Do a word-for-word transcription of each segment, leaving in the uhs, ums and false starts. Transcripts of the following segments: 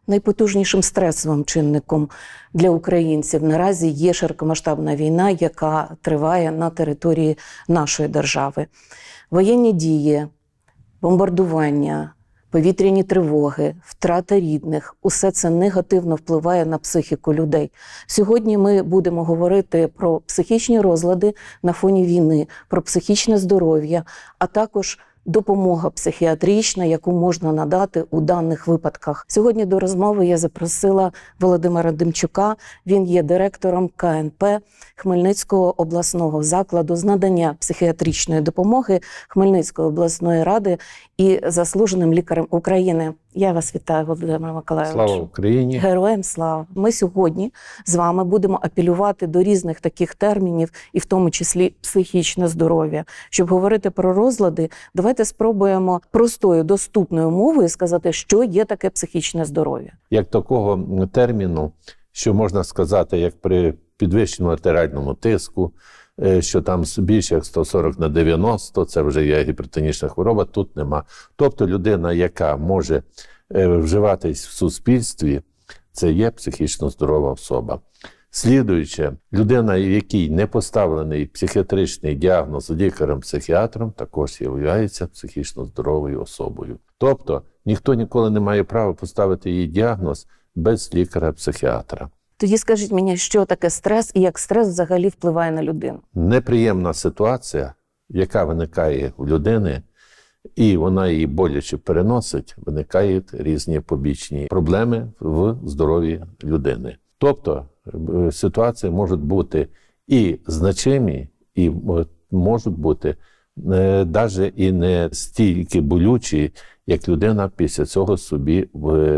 Найпотужнішим стресовим чинником для українців наразі є широкомасштабна війна, яка триває на території нашої держави. Воєнні дії, бомбардування, повітряні тривоги, втрата рідних – усе це негативно впливає на психіку людей. Сьогодні ми будемо говорити про психічні розлади на фоні війни, про психічне здоров'я, а також допомога психіатрична, яку можна надати у даних випадках. Сьогодні до розмови я запросила Володимира Демчука. Він є директором ка ен пе Хмельницького обласного закладу з надання психіатричної допомоги Хмельницької обласної ради і заслуженим лікарем України. Я вас вітаю, Володимир Миколайович. Слава Україні! Героям слава! Ми сьогодні з вами будемо апелювати до різних таких термінів, і в тому числі психічне здоров'я. Щоб говорити про розлади, давайте спробуємо простою, доступною мовою сказати, що є таке психічне здоров'я. Як такого терміну, що можна сказати, як при підвищеному артеріальному тиску, що там більше як сто сорок на дев'яносто, це вже є гіпертонічна хвороба, тут нема. Тобто людина, яка може вживатись в суспільстві, це є психічно здорова особа. Слідуюче, людина, якій не поставлений психіатричний діагноз лікарем-психіатром, також є психічно здоровою особою. Тобто, ніхто ніколи не має права поставити їй діагноз без лікаря-психіатра. Тоді скажіть мені, що таке стрес і як стрес взагалі впливає на людину? Неприємна ситуація, яка виникає у людини, і вона її боляче переносить, виникають різні побічні проблеми в здоров'ї людини. Тобто ситуації можуть бути і значимі, і можуть бути навіть і не стільки болючі, як людина після цього собі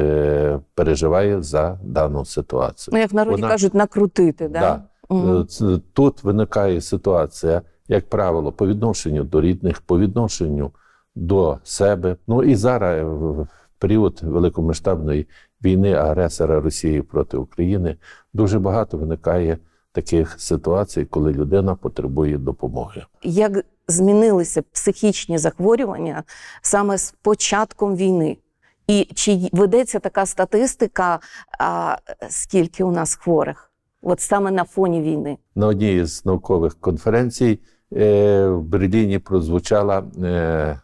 переживає за дану ситуацію. Ну, як в народі Вона... кажуть, накрутити, да? Да. Угу. Тут виникає ситуація, як правило, по відношенню до рідних, по відношенню до себе. Ну і зараз, в період великомасштабної війни агресора Росії проти України, дуже багато виникає таких ситуацій, коли людина потребує допомоги. Як змінилися психічні захворювання саме з початком війни? І чи ведеться така статистика, а, скільки у нас хворих? От саме на фоні війни. На одній з наукових конференцій е, в Берліні прозвучала е,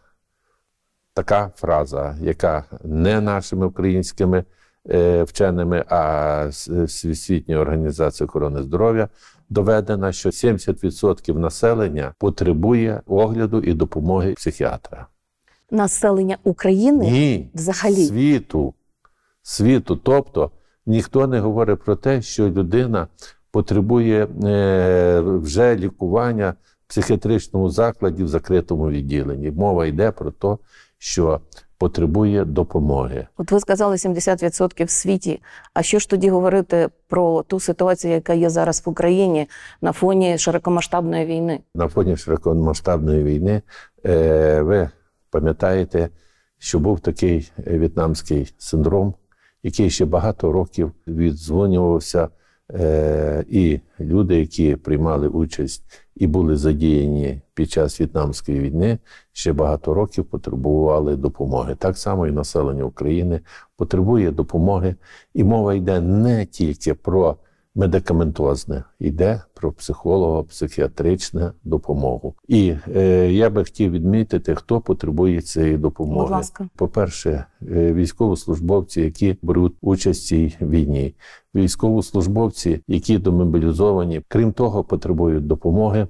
така фраза, яка не нашими українськими е, вченими, а Всесвітньої організації охорони здоров'я доведена, що сімдесят відсотків населення потребує огляду і допомоги психіатра. Населення України? Ні, взагалі? світу. Світу. Тобто ніхто не говорить про те, що людина потребує е, вже лікування в психіатричному закладі в закритому відділенні. Мова йде про те, що потребує допомоги. От ви сказали сімдесят відсотків в світі. А що ж тоді говорити про ту ситуацію, яка є зараз в Україні на фоні широкомасштабної війни? На фоні широкомасштабної війни е, ви пам'ятаєте, що був такий в'єтнамський синдром, який ще багато років віддзвонювався, е, і люди, які приймали участь і були задіяні під час В'єтнамської війни, ще багато років потребували допомоги. Так само і населення України потребує допомоги. І мова йде не тільки про медикаментозне, йде про психолого-психіатричну допомогу. І е, я би хотів відмітити, хто потребує цієї допомоги. Будь ласка. По-перше, військовослужбовці, які беруть участь в цій війні. Військовослужбовці, які домобілізовані, крім того, потребують допомоги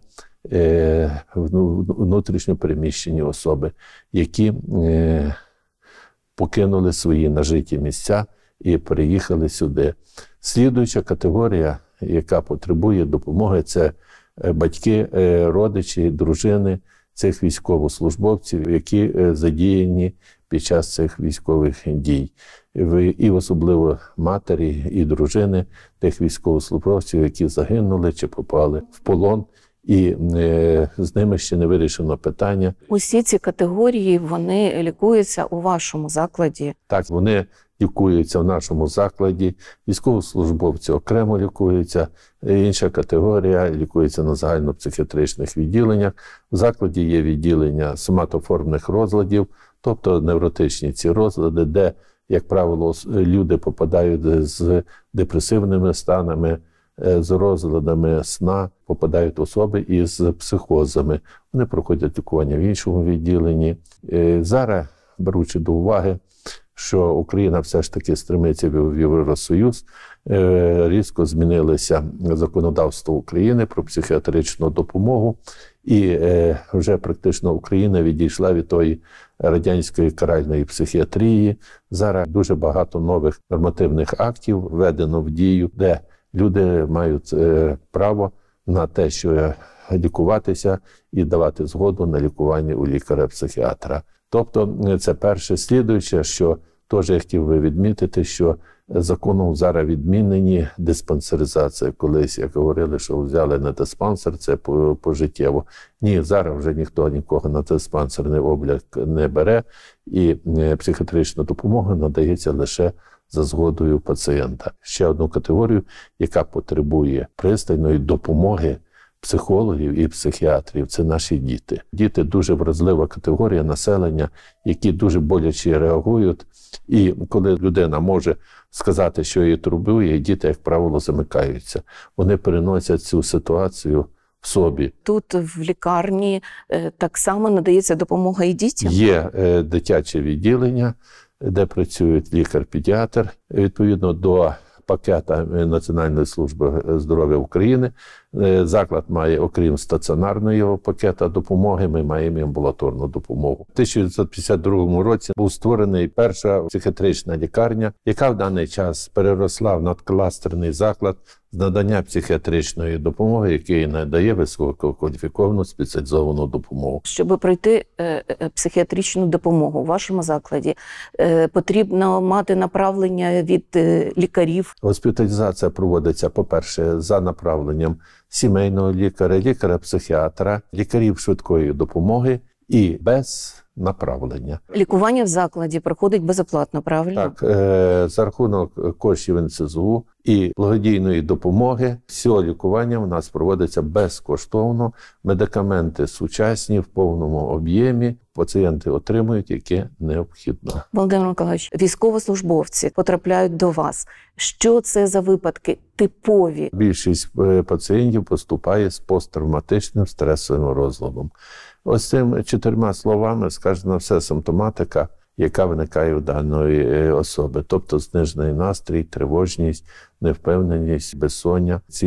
е, внутрішньо переміщені особи, які е, покинули свої нажиті місця і переїхали сюди. Слідуюча категорія, яка потребує допомоги, це батьки, родичі, дружини цих військовослужбовців, які задіяні під час цих військових дій. І особливо матері і дружини тих військовослужбовців, які загинули чи попали в полон. І е, з ними ще не вирішено питання. Усі ці категорії, вони лікуються у вашому закладі? Так, вони лікуються в нашому закладі. Військовослужбовці окремо лікуються. Інша категорія лікується на загальнопсихіатричних відділеннях. В закладі є відділення соматоформних розладів, тобто невротичні ці розлади, де як правило, люди попадають з депресивними станами, з розладами сна, попадають особи із психозами. Вони проходять лікування в іншому відділенні. Зараз, беручи до уваги, що Україна все ж таки стремиться в Євросоюз, різко змінилося законодавство України про психіатричну допомогу, і вже практично Україна відійшла від тої радянської каральної психіатрії. Зараз дуже багато нових нормативних актів введено в дію, де люди мають право на те, що лікуватися і давати згоду на лікування у лікаря-психіатра. Тобто це перше. Слідуюче, що теж я хотів би відмітити, що законом зараз відмінені диспансеризація. Колись, як говорили, що взяли на диспансер, це пожиттєво. Ні, зараз вже ніхто нікого на диспансерний облік не бере, і психіатрична допомога надається лише за згодою пацієнта. Ще одну категорію, яка потребує пристойної допомоги психологів і психіатрів – це наші діти. Діти – дуже вразлива категорія населення, які дуже боляче реагують. І коли людина може сказати, що її турбує, діти, як правило, замикаються. Вони переносять цю ситуацію в собі. Тут в лікарні так само надається допомога і дітям? Є дитяче відділення, де працюють лікар-педіатр, відповідно до пакета Національної служби здоров'я України. Заклад має, окрім стаціонарного пакета допомоги, ми маємо амбулаторну допомогу. У тисяча дев'ятсот п'ятдесят другому році був створений перша психіатрична лікарня, яка в даний час переросла в надкластерний заклад з надання психіатричної допомоги, який надає висококваліфіковану спеціалізовану допомогу. Щоб пройти е, е, психіатричну допомогу у вашому закладі, е, потрібно мати направлення від е, лікарів? Госпіталізація проводиться, по-перше, за направленням сімейного лікаря, лікаря-психіатра, лікарів швидкої допомоги і без направлення. Лікування в закладі проходить безоплатно, правильно? Так, е, за рахунок коштів ен ес зе у і благодійної допомоги все лікування у нас проводиться безкоштовно. Медикаменти сучасні в повному об'ємі. Пацієнти отримують, яке необхідно. Володимир Миколаївич, військовослужбовці потрапляють до вас. Що це за випадки типові? Більшість пацієнтів поступає з посттравматичним стресовим розладом. Ось цими чотирма словами сказана вся симптоматика, яка виникає у даної особи. Тобто знижений настрій, тривожність, невпевненість, безсоння. Ці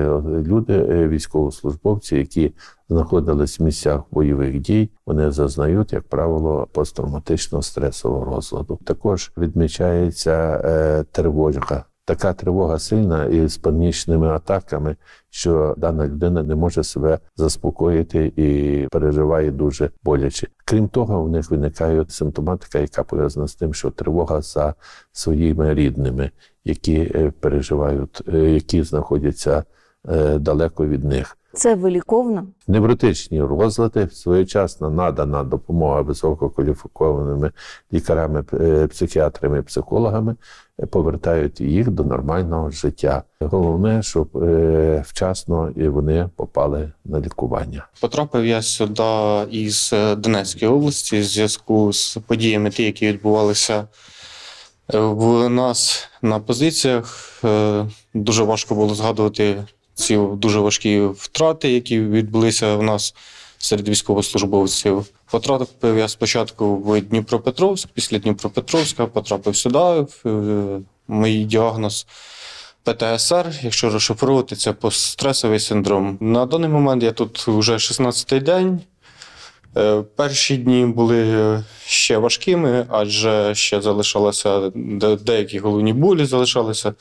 люди, військовослужбовці, які знаходились в місцях бойових дій, вони зазнають, як правило, посттравматичного стресового розладу. Також відмічається е, тривога. Така тривога сильна і з панічними атаками, що дана людина не може себе заспокоїти і переживає дуже боляче. Крім того, у них виникає симптоматика, яка пов'язана з тим, що тривога за своїми рідними, які переживають, які знаходяться далеко від них. Це виліковно? Невротичні розлади, своєчасно надана допомога висококваліфікованими лікарями, психіатрами, психологами повертають їх до нормального життя. Головне, щоб вчасно вони попали на лікування. Потрапив я сюди із Донецької області в зв'язку з подіями, ті, які відбувалися в нас на позиціях. Дуже важко було згадувати ці дуже важкі втрати, які відбулися в нас серед військовослужбовців. Потрапив я спочатку в Дніпропетровськ, після Дніпропетровська потрапив сюди. Мій діагноз пе те ес ер, якщо розшифровувати, це постстресовий синдром. На даний момент я тут вже шістнадцятий день. Перші дні були ще важкими, адже ще залишалося деякі головні болі залишалися,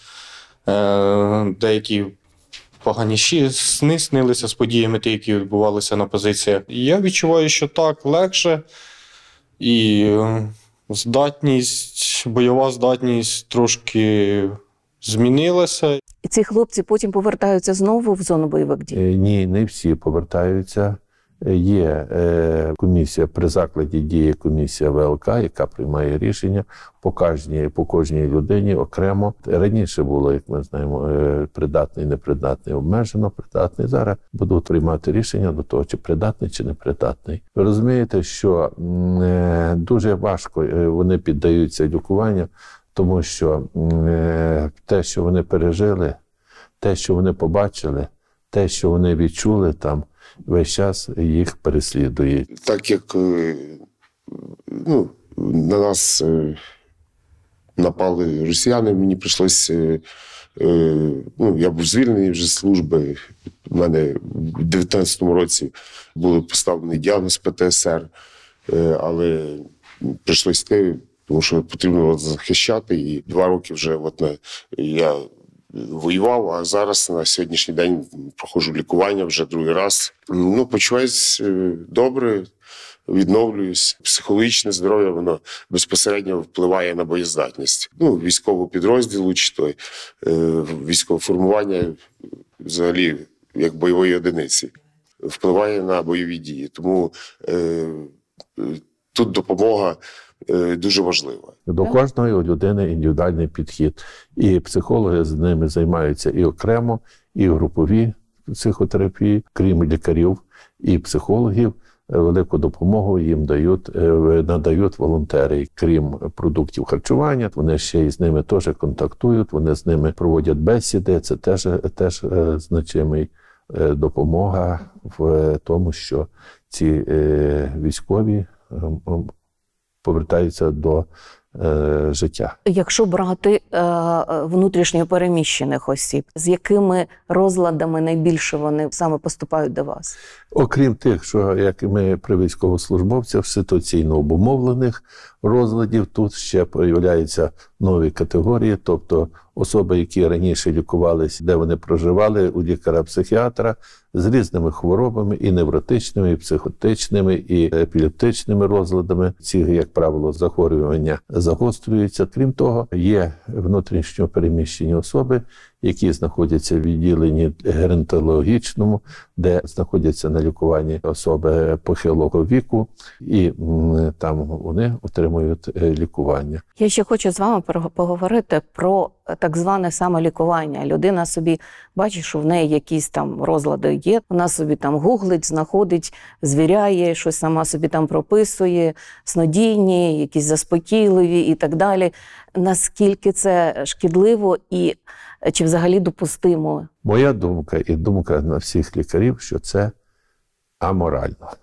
деякі поганіші сни снилися з подіями, ті, які відбувалися на позиціях. Я відчуваю, що так, легше. І здатність, бойова здатність трошки змінилася. І ці хлопці потім повертаються знову в зону бойових дій? Ні, не всі повертаються. Є е, комісія, при закладі діє комісія В Л К, яка приймає рішення по кожній, по кожній людині окремо. Раніше було, як ми знаємо, е, придатний, непридатний, обмежено придатний. Зараз будуть приймати рішення до того, чи придатний, чи непридатний. Ви розумієте, що е, дуже важко е, вони піддаються лікуванню, тому що е, те, що вони пережили, те, що вони побачили, те, що вони відчули там, весь час їх переслідує. Так як ну, на нас напали росіяни, мені прийшлося, ну, я був звільнений вже з служби. У мене в дев'ятнадцятому році був поставлений діагноз П Т С Р, але прийшлося йти, тому що потрібно було захищати. І два роки вже от, я воював, а зараз на сьогоднішній день проходжу лікування вже другий раз. Ну, почуваюсь добре, відновлююсь. Психологічне здоров'я, воно безпосередньо впливає на боєздатність. Ну, військового підрозділу чи той військове формування взагалі як бойової одиниці впливає на бойові дії. Тому е, тут допомога дуже важлива. До кожної людини індивідуальний підхід. І психологи з ними займаються і окремо, і групові психотерапії, крім лікарів і психологів. Велику допомогу їм дають, надають волонтери. Крім продуктів харчування, вони ще й з ними теж контактують, вони з ними проводять бесіди. Це теж, теж значимий допомога в тому, що ці військові повертаються до е, життя. Якщо брати е, внутрішньо переміщених осіб, з якими розладами найбільше вони саме поступають до вас? Окрім тих, що як ми при військовослужбовцях, ситуаційно обумовлених розладів, тут ще появляються нові категорії, тобто особи, які раніше лікувалися, де вони проживали, у лікаря-психіатра, з різними хворобами, і невротичними, і психотичними, і епілептичними розладами. Ці, як правило, захворювання загострюються. Крім того, є внутрішньо переміщені особи, які знаходяться в відділенні геронтологічному, де знаходяться на лікуванні особи похилого віку, і м, там вони отримують лікування. Я ще хочу з вами поговорити про так зване самолікування. Людина собі бачить, що в неї якісь там розлади є, вона собі там гуглить, знаходить, звіряє, щось сама собі там прописує, снодійні, якісь заспокійливі і так далі. Наскільки це шкідливо і чи взагалі допустимо? Моя думка і думка на всіх лікарів, що це аморально.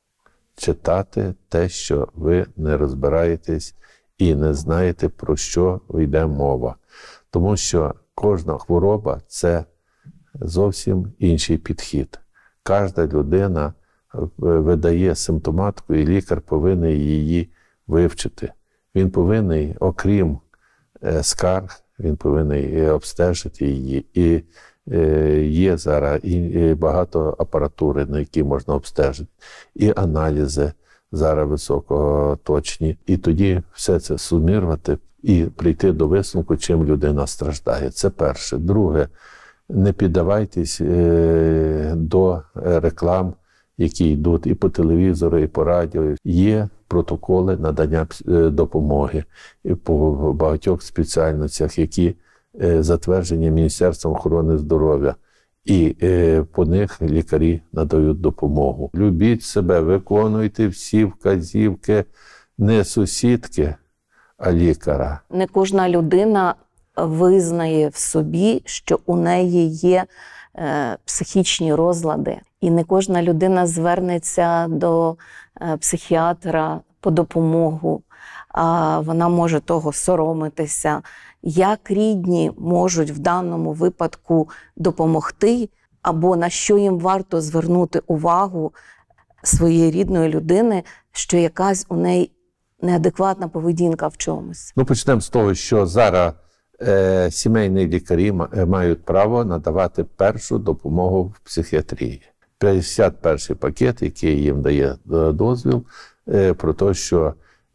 Читати те, що ви не розбираєтесь і не знаєте, про що йде мова. Тому що кожна хвороба – це зовсім інший підхід. Кожна людина видає симптоматику, і лікар повинен її вивчити. Він повинен, окрім скарг, він повинен обстежити її. І є зараз і багато апаратури, на які можна обстежити, і аналізи зараз високоточні. І тоді все це сумірувати і прийти до висновку, чим людина страждає. Це перше. Друге, не піддавайтесь до реклам, які йдуть і по телевізору, і по радіо. Є протоколи надання допомоги по багатьох спеціальностях, які затверджені Міністерством охорони здоров'я. І по них лікарі надають допомогу. Любіть себе, виконуйте всі вказівки не сусідки, а лікаря. Не кожна людина визнає в собі, що у неї є е, психічні розлади. І не кожна людина звернеться до е, психіатра по допомогу. А вона може того соромитися. Як рідні можуть в даному випадку допомогти, або на що їм варто звернути увагу своєї рідної людини, що якась у неї неадекватна поведінка в чомусь? Ну, почнемо з того, що зараз е, сімейні лікарі мають право надавати першу допомогу в психіатрії. п'ятдесят перший пакет, який їм дає дозвіл, е, про те, що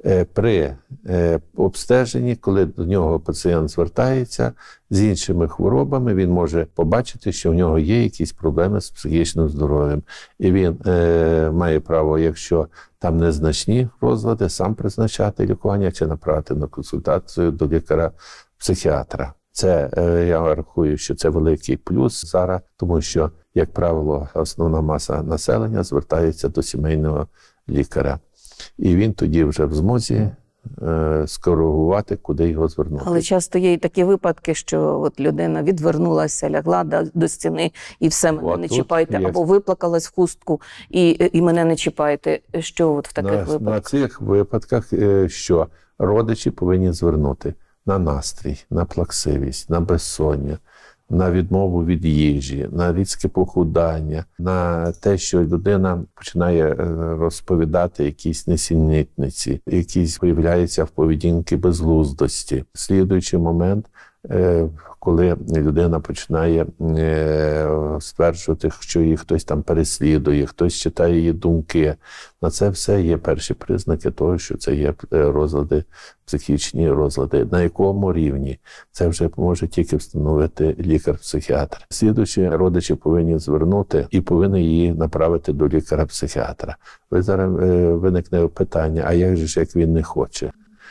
Е, При е, обстеженні, коли до нього пацієнт звертається з іншими хворобами, він може побачити, що в нього є якісь проблеми з психічним здоров'ям. І він е, має право, якщо там незначні розлади, сам призначати лікування чи направити на консультацію до лікаря-психіатра. Це, е, я рахую, що це великий плюс зараз, тому що, як правило, основна маса населення звертається до сімейного лікаря. І він тоді вже в змозі е, скоригувати, куди його звернути. Але часто є і такі випадки, що от людина відвернулася, лягла до, до стіни і все, мене От не тут чіпайте, є. або виплакалась в хустку і, і мене не чіпайте. Що от в таких на, випадках? на цих випадках, е, що родичі повинні звернути на настрій, на плаксивість, на безсоння, на відмову від їжі, на різке похудання, на те, що людина починає е, розповідати якісь несенітниці, якісь появляються в поведінки безглуздості. Слідуючий момент, е, коли людина починає е, стверджувати, що її хтось там переслідує, хтось читає її думки. На це все є перші признаки того, що це є розлади, психічні розлади. На якому рівні? Це вже може тільки встановити лікар-психіатр. Слідуючі родичі повинні звернути і повинні її направити до лікаря-психіатра. Ви зараз е, виникне питання, а як же ж, як він не хоче?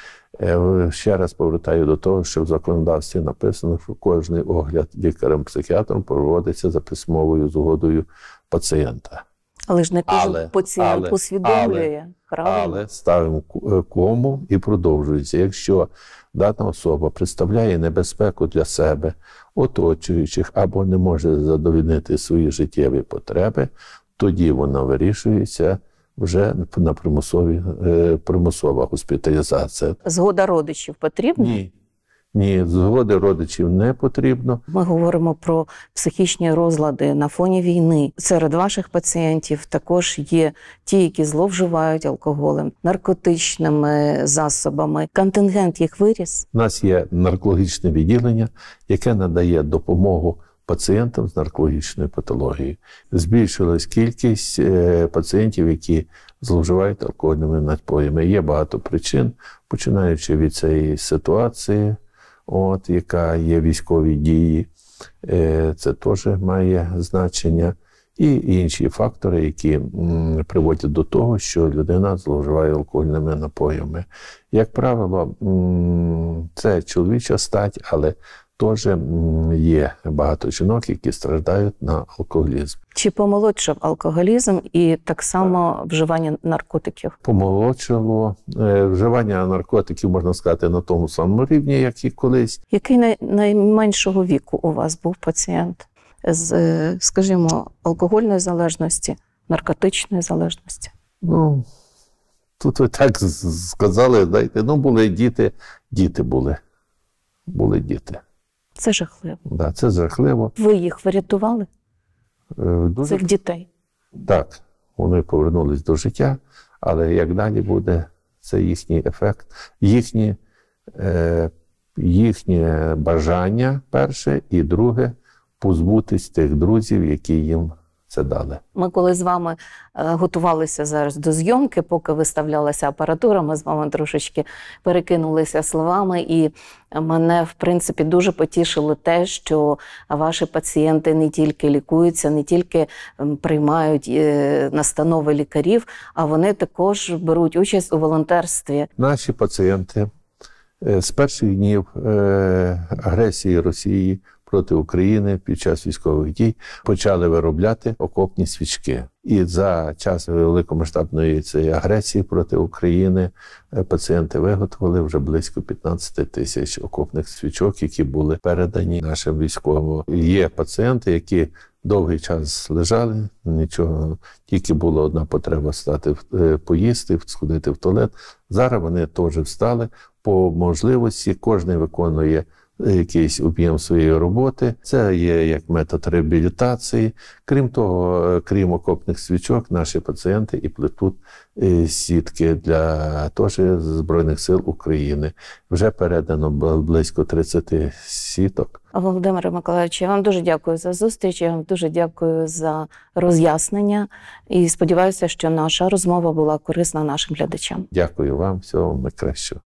Ще раз повертаю до того, що в законодавстві написано, що кожний огляд лікарем-психіатром проводиться за письмовою згодою пацієнта. Але ж не кожен Але- пацієнт але- усвідомлює, правильно? Але ставимо кому і продовжується. Якщо дана особа представляє небезпеку для себе, оточуючих, або не може задовольнити свої життєві потреби, тоді вона вирішується вже на примусові, е, примусова госпіталізація. Згода родичів потрібна? Ні. Ні, згоди родичів не потрібно. Ми говоримо про психічні розлади на фоні війни. Серед ваших пацієнтів також є ті, які зловживають алкоголем, наркотичними засобами. Контингент їх виріс. У нас є наркологічне відділення, яке надає допомогу пацієнтам з наркологічною патологією. Збільшилась кількість е, пацієнтів, які зловживають алкогольними напоями. Є багато причин, починаючи від цієї ситуації, от, яка є військові дії, е, це теж має значення. І інші фактори, які м, приводять до того, що людина зловживає алкогольними напоями. Як правило, м, це чоловіча стать, але теж м, є багато жінок, які страждають на алкоголізм. Чи помолодшав алкоголізм і так само вживання наркотиків? Помолодшало. Е, Вживання наркотиків, можна сказати, на тому самому рівні, як і колись. Який най- найменшого віку у вас був пацієнт з, е, скажімо, алкогольної залежності, наркотичної залежності? Ну, тут ви так з- сказали, знаєте, ну були діти, діти були. Були діти. Це жахливо. Да, це жахливо. Ви їх врятували, Е, Дуже цих дітей? так, вони повернулись до життя, але як далі буде, це їхній ефект, їхні, е, їхнє бажання перше, і друге позбутись тих друзів, які їм це дали. Ми коли з вами е, готувалися зараз до зйомки, поки виставлялася апаратура, ми з вами трошечки перекинулися словами, і мене, в принципі, дуже потішило те, що ваші пацієнти не тільки лікуються, не тільки ем, приймають е, настанови лікарів, а вони також беруть участь у волонтерстві. Наші пацієнти е, з перших днів е, агресії Росії проти України під час військових дій почали виробляти окопні свічки. І за час великомасштабної цієї агресії проти України е, пацієнти виготовили вже близько п'ятнадцять тисяч окопних свічок, які були передані нашим військовим. Є пацієнти, які довгий час лежали, нічого, тільки була одна потреба стати, е, поїсти, сходити в туалет. Зараз вони теж встали. По можливості кожен виконує якийсь об'єм своєї роботи. Це є як метод реабілітації. Крім того, крім окопних свічок, наші пацієнти і плетуть сітки для теж Збройних сил України. Вже передано близько тридцять сіток. Володимире Миколайовичу, я вам дуже дякую за зустріч, я вам дуже дякую за роз'яснення і сподіваюся, що наша розмова була корисна нашим глядачам. Дякую вам, всього вам найкращого.